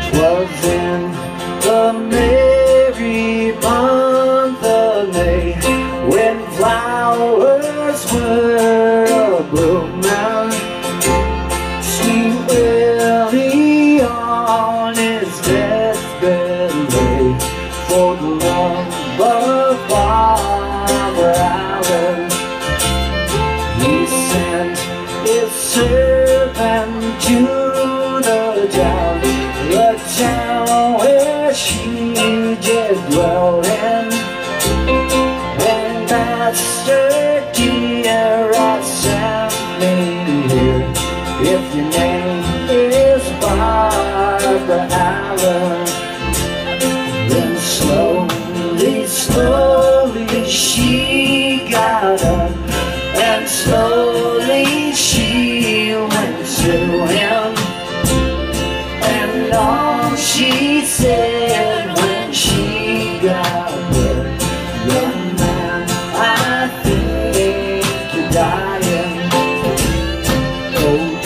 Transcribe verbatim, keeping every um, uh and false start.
was in the merry month of May, when flowers were a-blooming. Sweet Willie on his deathbed lay, for the love of Bowery Electric. He sent his servant to the town, the town where she did dwell in. And Master dear, I sent me here, if your name is Bowery Electric. Then slowly, slowly she got up, and slowly she went to him. And all she said when she got there, young man, I think you died.